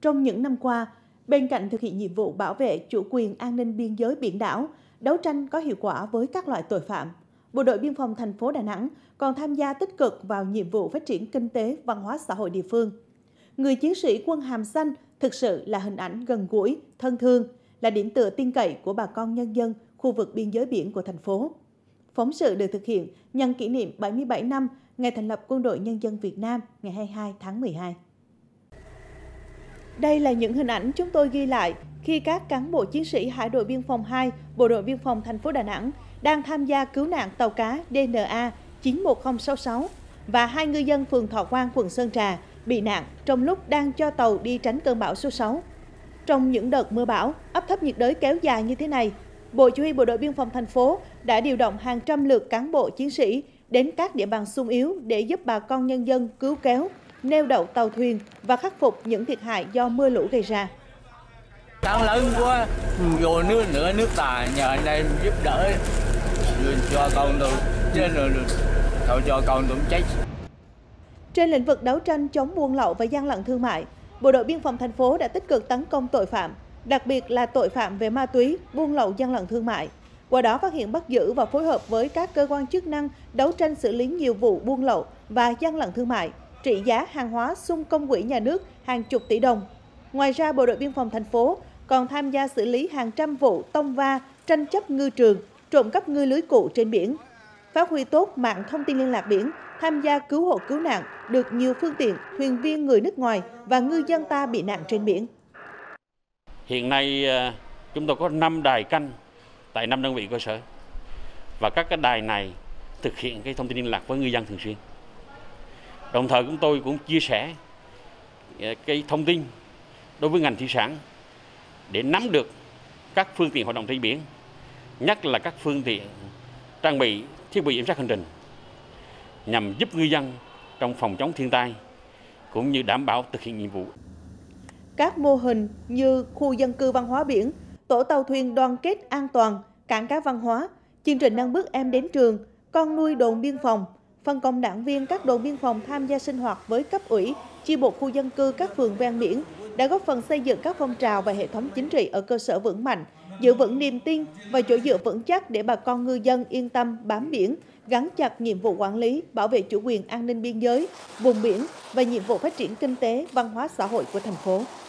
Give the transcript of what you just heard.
Trong những năm qua, bên cạnh thực hiện nhiệm vụ bảo vệ chủ quyền an ninh biên giới biển đảo, đấu tranh có hiệu quả với các loại tội phạm, Bộ đội Biên phòng thành phố Đà Nẵng còn tham gia tích cực vào nhiệm vụ phát triển kinh tế, văn hóa xã hội địa phương. Người chiến sĩ quân hàm xanh thực sự là hình ảnh gần gũi, thân thương, là điểm tựa tin cậy của bà con nhân dân khu vực biên giới biển của thành phố. Phóng sự được thực hiện nhân kỷ niệm 77 năm ngày thành lập Quân đội Nhân dân Việt Nam ngày 22 tháng 12. Đây là những hình ảnh chúng tôi ghi lại khi các cán bộ chiến sĩ Hải đội Biên phòng 2, Bộ đội Biên phòng thành phố Đà Nẵng đang tham gia cứu nạn tàu cá DNA 91066 và 2 ngư dân phường Thọ Quang, quận Sơn Trà bị nạn trong lúc đang cho tàu đi tránh cơn bão số 6. Trong những đợt mưa bão, áp thấp nhiệt đới kéo dài như thế này, Bộ Chỉ huy Bộ đội Biên phòng thành phố đã điều động hàng trăm lượt cán bộ chiến sĩ đến các địa bàn xung yếu để giúp bà con nhân dân cứu kéo, neo đậu tàu thuyền và khắc phục những thiệt hại do mưa lũ gây ra. Tháng lớn quá, vô nước ta nhờ anh em giúp đỡ cho con tôi, chứ thôi cho con tôi chết. Trên lĩnh vực đấu tranh chống buôn lậu và gian lận thương mại, Bộ đội Biên phòng thành phố đã tích cực tấn công tội phạm, đặc biệt là tội phạm về ma túy, buôn lậu, gian lận thương mại. Qua đó phát hiện, bắt giữ và phối hợp với các cơ quan chức năng đấu tranh xử lý nhiều vụ buôn lậu và gian lận thương mại, trị giá hàng hóa xung công quỹ nhà nước hàng chục tỷ đồng. Ngoài ra, Bộ đội Biên phòng thành phố còn tham gia xử lý hàng trăm vụ tông va, tranh chấp ngư trường, trộm cắp ngư lưới cụ trên biển. Phát huy tốt mạng thông tin liên lạc biển, tham gia cứu hộ cứu nạn được nhiều phương tiện, thuyền viên người nước ngoài và ngư dân ta bị nạn trên biển. Hiện nay chúng tôi có 5 đài canh tại 5 đơn vị cơ sở và các cái đài này thực hiện cái thông tin liên lạc với ngư dân thường xuyên. Đồng thời chúng tôi cũng chia sẻ cái thông tin đối với ngành thủy sản để nắm được các phương tiện hoạt động trên biển, nhất là các phương tiện trang bị thiết bị giám sát hành trình nhằm giúp ngư dân trong phòng chống thiên tai cũng như đảm bảo thực hiện nhiệm vụ. Các mô hình như khu dân cư văn hóa biển, tổ tàu thuyền đoàn kết an toàn, cảng cá văn hóa, chương trình nâng bước em đến trường, con nuôi đồn biên phòng, phân công đảng viên các đồn biên phòng tham gia sinh hoạt với cấp ủy, chi bộ khu dân cư các phường ven biển đã góp phần xây dựng các phong trào và hệ thống chính trị ở cơ sở vững mạnh, giữ vững niềm tin và chỗ dựa vững chắc để bà con ngư dân yên tâm bám biển, gắn chặt nhiệm vụ quản lý, bảo vệ chủ quyền an ninh biên giới, vùng biển và nhiệm vụ phát triển kinh tế, văn hóa xã hội của thành phố.